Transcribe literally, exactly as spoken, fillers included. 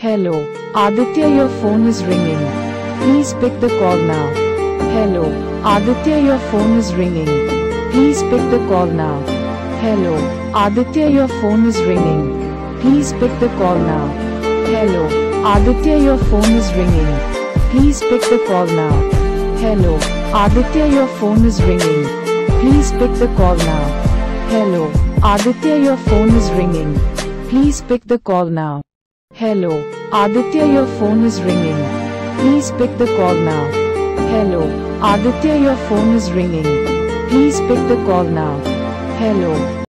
Hello, Aditya, your phone is ringing. Please pick the call now. Hello, Aditya, your phone is ringing. Please pick the call now. Hello, Aditya, your phone is ringing. Please pick the call now. Hello, Aditya, your phone is ringing. Please pick the call now. Hello, Aditya, your phone is ringing. Please pick the call now. Hello, Aditya, your phone is ringing. Please pick the call now. Hello, Aditya, your phone is ringing. Please pick the call now. Hello, Aditya, your phone is ringing. Please pick the call now. Hello.